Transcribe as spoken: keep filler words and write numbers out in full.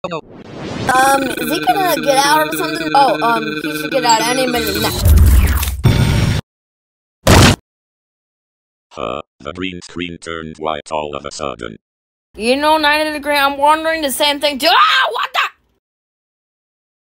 no. Um, is he gonna get out or something? Oh, um, he should get out any minute now. Uh, the green screen turned white all of a sudden. You know, ninety degree, I'm wondering the same thing too. Ah,